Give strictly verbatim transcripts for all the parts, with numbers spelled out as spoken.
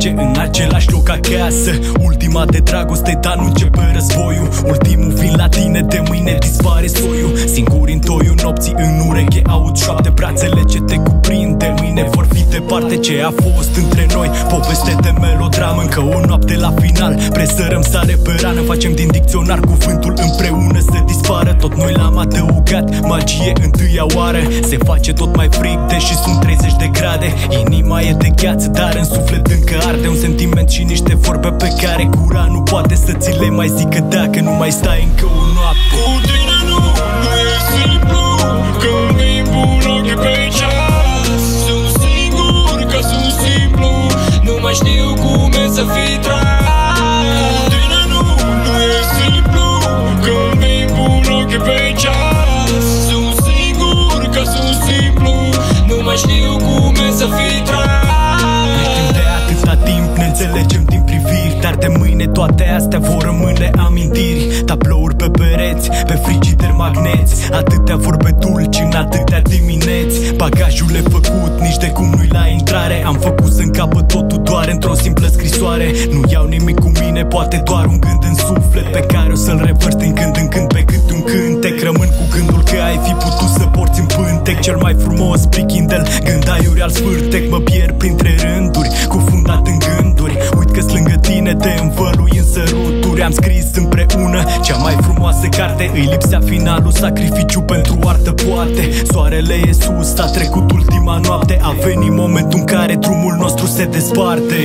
face în același loc acasă. Ultima de dragoste, dar nu începe războiul. Ultimul vin la tine, de mâine dispare soiul. Singuri în toiul nopții în ureche aud șoapte, brațele ce te cuprind, de mâine vor fi departe. Ce a fost între noi, poveste de melodramă. Încă o noapte la final, presărăm sare pe rană. Facem din dicționar cuvântul împreună să dispară. Tot noi l-am adăugat, magie întâia oară. Se face tot mai frig, deși sunt treizeci de grade. Inima e de gheață, dar în suflet încă arde. Un sentiment și niște vorbe pe care gura nu poate să ți le mai zică dacă nu mai stai încă o noapte. Cu tine nu, nu e simplu, când mi pun ochii pe ceas. Sunt singur, că sunt simplu, nu mai știu cum e să fii tras. Cu tine nu, nu e simplu, când mi pun ochii pe ceas. Sunt singur, că sunt simplu, nu mai știu cum e să fii tras. De atâta timp ne înțelegem din priviri, dar de mâine toate astea vor rămâne amintiri. Tablouri pe pereți, pe frigider magneți, atâtea vorbe dulci în atâtea dimineți. Bagajul e făcut, nici de cum nu-i la intrare. Am făcut să încapă totul doar într-o simplă scrisoare. Nu iau nimic cu mine, poate doar un gând în suflet, pe care o să-l revărs din când în când pe cât un cântec. Rămân cu gândul că ai fi putut să porți în pântec cel mai frumos prichindel, gândaiuri al sfârtec. Mă pierd printre rânduri, cufundat în gânduri. Uit că-s lângă tine, te învălui în săruturi. Am scris împreună cea mai frumoasă carte. Îi lipsea finalul, sacrificiu pentru artă poate. Soarele e sus, a trecut ultima noapte. A venit momentul în care drumul nostru se desparte.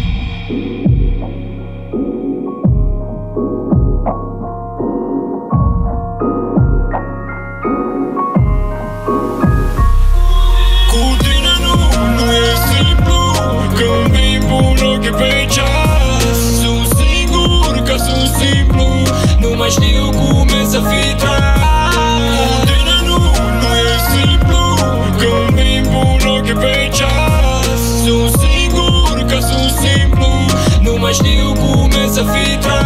Cu tine nu, nu e simplu, când mi pun ochii pe ceas. Sunt singur, că sunt simplu, nu mai știu cum e să fii tras. Cu tine nu, nu e simplu, când mi pun ochii pe ceas. Sunt singur, că sunt simplu, nu mai știu cum e să fii tras.